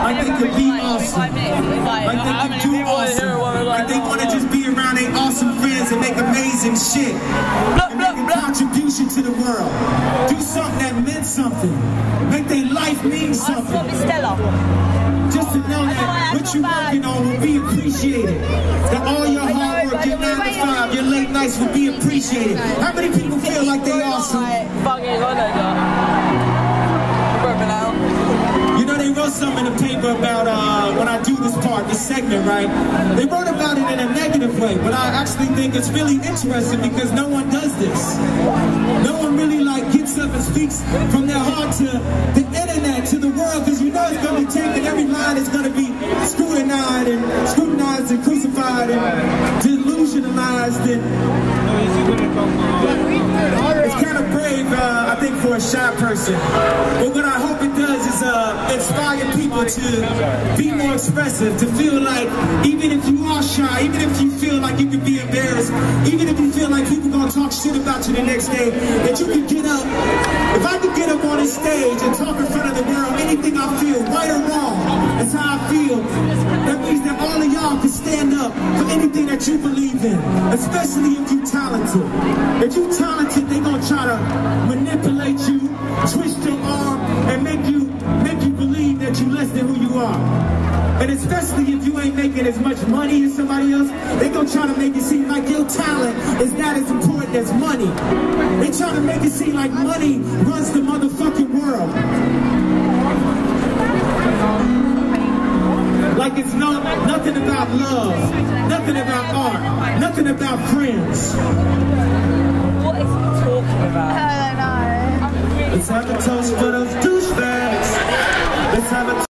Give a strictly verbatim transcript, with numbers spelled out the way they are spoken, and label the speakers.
Speaker 1: like they could be awesome, like they could do awesome, like they want to just be around their awesome friends and make amazing shit, and make a contribution to the world, do something that meant something, make their life mean something. Just to know that what you're working on will be appreciated, that all your hard work, your nine to five, your late nights will be appreciated. How many people feel like they awesome? You know, they wrote something in the paper about uh, when I do this part, this segment, right? They wrote about it in a negative way, but I actually think it's really interesting because no one does this. No one really like gets up and speaks from their heart to the internet, to the world, because you know it's going to be taken, every line is going to be scrutinized and scrutinized and crucified and delusionalized and it's kind of brave, uh, I think, for a shy person. But what I hope it does is uh, inspire people to be more expressive, to feel like even if you are shy, even if you feel like you could be embarrassed, even if you feel like people gonna talk shit about you the next day, that you can get up. If I could get up on this stage and talk in front of the world, anything I feel, right or wrong, that's how I feel. That means that all of y'all can stand up for anything that you believe in, especially if you're talented. If you're talented, they're gonna try to manipulate you, twist your arm, and make you make you believe that you're less than who you are. And especially if you ain't making as much money as somebody else, they gonna try to make it seem like your talent is not as important as money. They try to make it seem like money runs the motherfucking world. Like it's no, nothing about love, nothing about art, nothing about friends.
Speaker 2: What is he talking about?
Speaker 3: I don't know.
Speaker 1: Let's have a toast for those douchebags. Let's have a